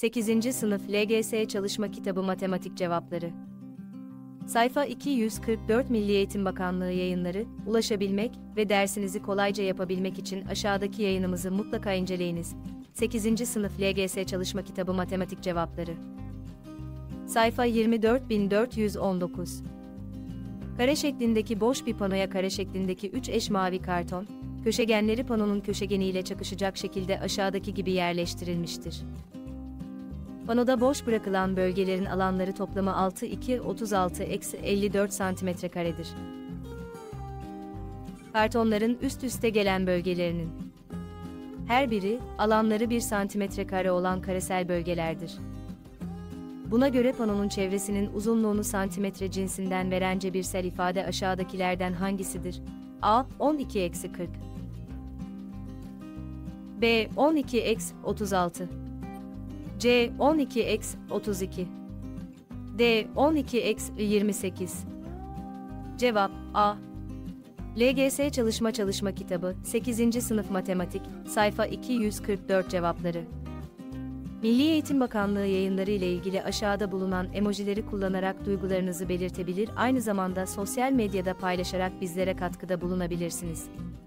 8. Sınıf LGS Çalışma Kitabı Matematik Cevapları. Sayfa 244. Milli Eğitim Bakanlığı yayınları, ulaşabilmek ve dersinizi kolayca yapabilmek için aşağıdaki yayınımızı mutlaka inceleyiniz. 8. Sınıf LGS Çalışma Kitabı Matematik Cevapları. Sayfa 24419. Kare şeklindeki boş bir panoya kare şeklindeki 3 eş mavi karton, köşegenleri panonun köşegeniyle çakışacak şekilde aşağıdaki gibi yerleştirilmiştir. Panoda boş bırakılan bölgelerin alanları toplamı 6,236-54 cm²'dir. Kartonların üst üste gelen bölgelerinin her biri, alanları 1 cm² olan karesel bölgelerdir. Buna göre panonun çevresinin uzunluğunu santimetre cinsinden veren cebirsel ifade aşağıdakilerden hangisidir? A. 12-40 B. 12-36 C. 12-32 D. 12-28 Cevap A. LGS Çalışma Kitabı, 8. Sınıf Matematik, sayfa 244 cevapları. Milli Eğitim Bakanlığı yayınları ile ilgili aşağıda bulunan emojileri kullanarak duygularınızı belirtebilir, aynı zamanda sosyal medyada paylaşarak bizlere katkıda bulunabilirsiniz.